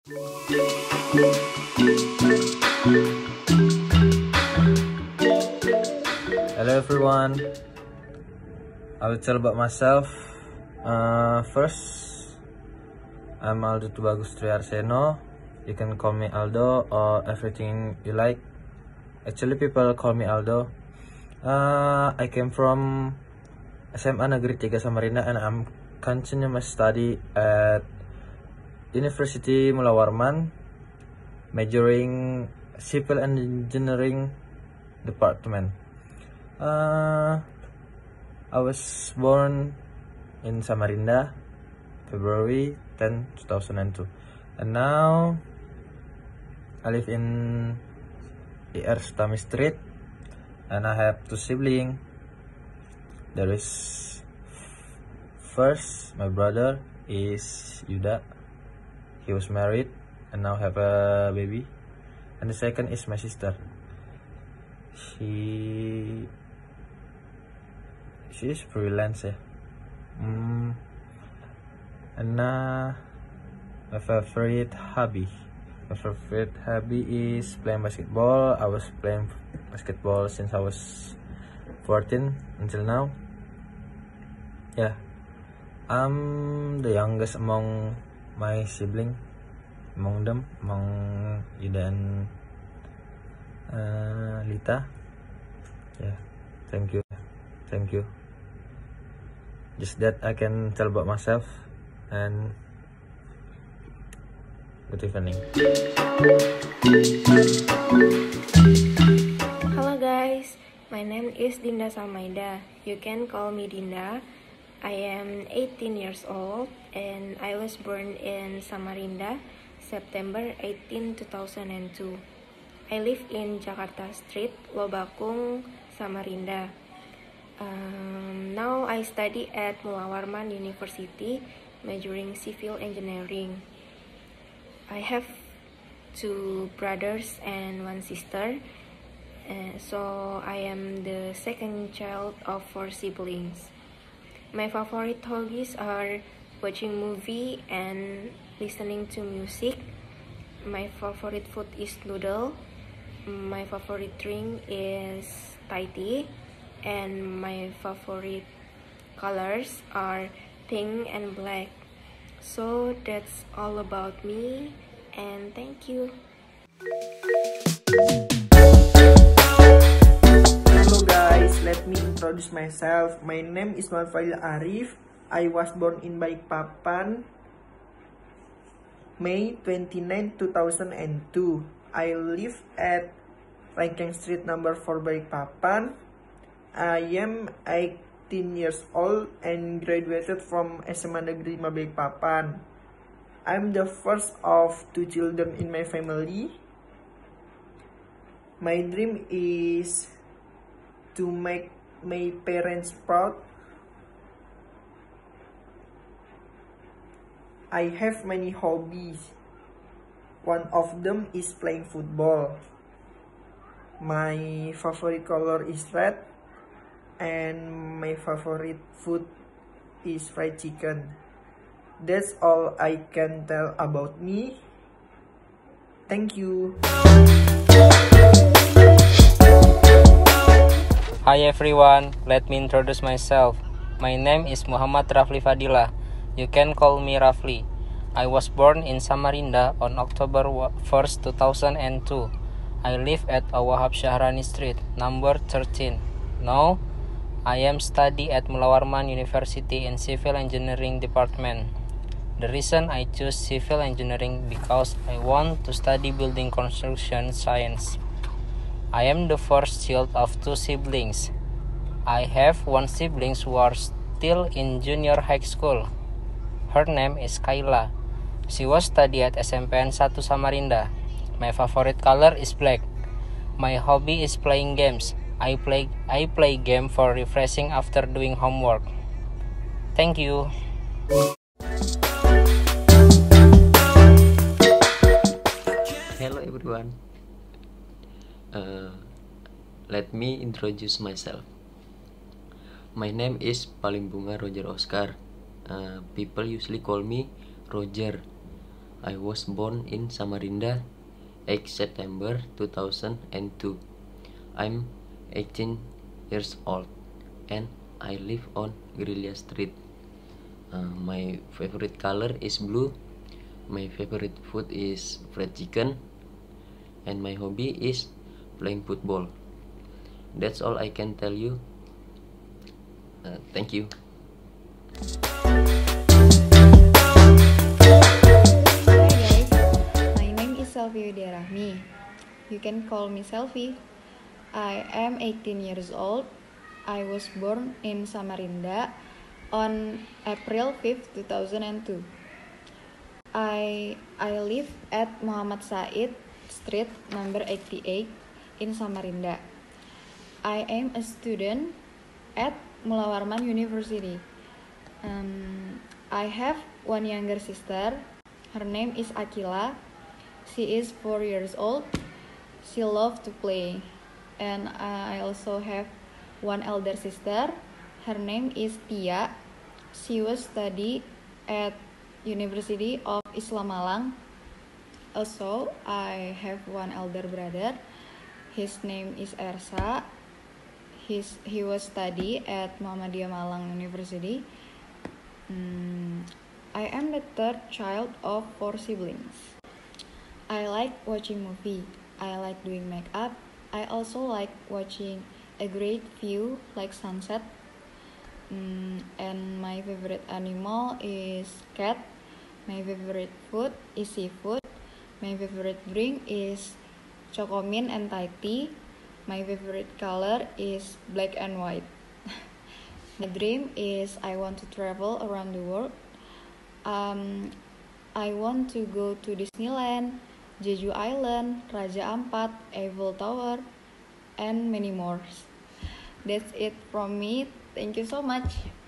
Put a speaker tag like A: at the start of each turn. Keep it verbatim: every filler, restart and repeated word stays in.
A: Hello everyone, I will tell about myself. Uh, first, I'm Aldo Tubagus Triarseno. You can call me Aldo or everything you like. Actually, people call me Aldo. Uh, I came from S M A Negeri tiga Samarinda and I'm continuing my study at University Mula Warman, majoring Civil Engineering Department. Uh, I was born in Samarinda, February tenth, two thousand two, and now I live in E R Stami Street, and I have two siblings. There is first, my brother is Yuda. He was married and now have a baby. And the second is my sister. She she is freelance ya. Mm. And uh, my favorite hobby. My favorite hobby is playing basketball. I was playing basketball since I was fourteen until now. Yeah, I'm the youngest among my sibling, among them, among Yuda and uh, Lita. Yeah, thank you, thank you. Just that I can tell about myself, and good evening.
B: Hello guys, my name is Dinda Salmaida. You can call me Dinda. I am eighteen years old and I was born in Samarinda, September eighteenth, two thousand two. I live in Jakarta Street, Lobakung, Samarinda. Um, now I study at Mula Warman University, majoring civil engineering. I have two brothers and one sister, uh, so I am the second child of four siblings. My favorite hobbies are watching movie and listening to music. My favorite food is noodle. My favorite drink is Thai tea, and my favorite colors are pink and black. So that's all about me, and thank you.
C: Hello guys, let me introduce myself. My name is Malfail Arif. I was born in Balikpapan, May twenty-ninth, two thousand two. I live at Rengkeng Street number four, Balikpapan. I am eighteen years old and graduated from S M A Negeri lima Balikpapan. I'm the first of two children in my family. My dream is to make my parents proud. I have many hobbies. One of them is playing football. My favorite color is red, and my favorite food is fried chicken. That's all I can tell about me. Thank you.
D: Hi everyone, let me introduce myself. My name is Muhammad Rafli Fadila. You can call me Rafli. I was born in Samarinda on October first, two thousand two. I live at Awahab Syahrani Street, number thirteen. Now, I am study at Mula Warman University in Civil Engineering Department. The reason I choose Civil Engineering because I want to study building construction science. I am the first child of two siblings. I have one sibling who are still in junior high school. Her name is Kayla. She was study at S M P N one Samarinda. My favorite color is black. My hobby is playing games. I play I play game for refreshing after doing homework. Thank you.
E: Hello everyone. Uh, let me introduce myself. My name is Palimbunga Roger Oscar. Uh, people usually call me Roger. I was born in Samarinda, eighth September two thousand two. I'm eighteen years old and I live on Guerrilla Street. Uh, my favorite color is blue. My favorite food is fried chicken. And my hobby is playing football. That's all I can tell you. Uh, thank you.
F: Hi guys, my name is Selvi Widyarahmi. You can call me Selvi. I am eighteen years old. I was born in Samarinda on April fifth, two thousand two. I I live at Muhammad Said Street number eighty-eight in Samarinda. I am a student at Mula Warman University. Um, I have one younger sister. Her name is Akila. She is four years old. She loves to play. And I also have one elder sister. Her name is Tia. She was study at University of Islam Malang. Also, I have one elder brother. His name is Ersa. His, he was study at Muhammadiyah Malang University. Mm, I am the third child of four siblings. I like watching movie. I like doing makeup. I also like watching a great view like sunset. Mm, and my favorite animal is cat. My favorite food is seafood. My favorite drink is Chocomin and Thai tea. My favorite color is black and white. My dream is I want to travel around the world. Um, I want to go to Disneyland, Jeju Island, Raja Ampat, Eiffel Tower, and many more. That's it from me. Thank you so much.